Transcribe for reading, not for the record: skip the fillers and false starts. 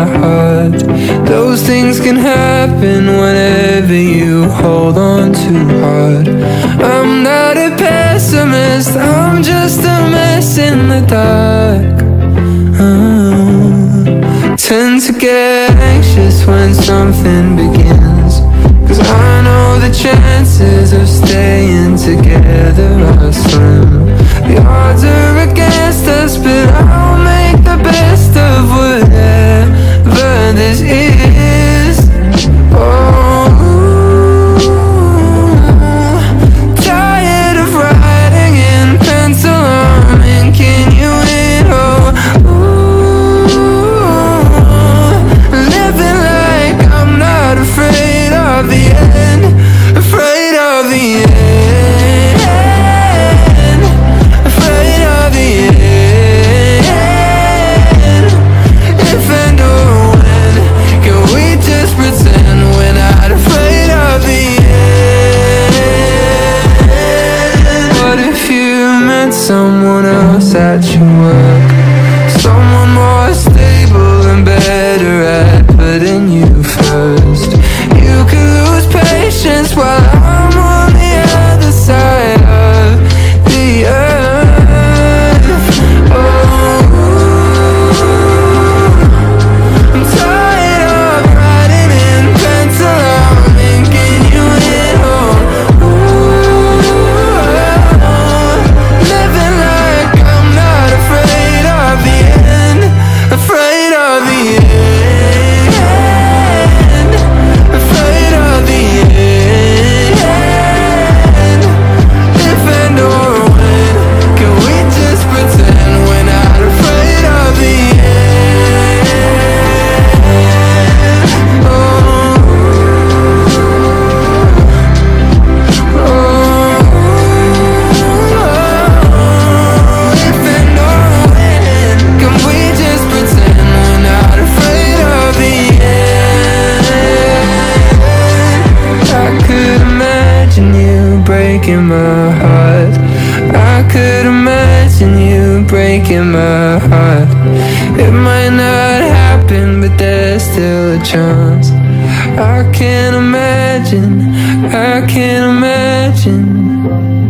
heart. Those things can happen whenever you hold on too hard. I'm not a pessimist, I'm just a mess in the dark. Tend to get anxious when something begins, 'cause I know the chances of staying together are slim. The odds are against us, but I'll make the best of whatever this is. Oh, tired of writing in pencil, I'm inking you in. Oh, living like I'm not afraid of the end, afraid of the end. Someone else at your work, someone more stable and better at putting you first. You could lose patience while I'm on the other side of the earth. Oh, I'm tired of writing in pencil, I'm inking you in. Oh, afraid of the end, afraid of the end. If and or when, can we just pretend we're not afraid of the end? Oh, if and or when, can we just pretend we're not afraid of the end? I could imagine you breaking my heart. I could imagine you breaking my heart. It might not happen, but there's still a chance. I can't imagine, I can't imagine.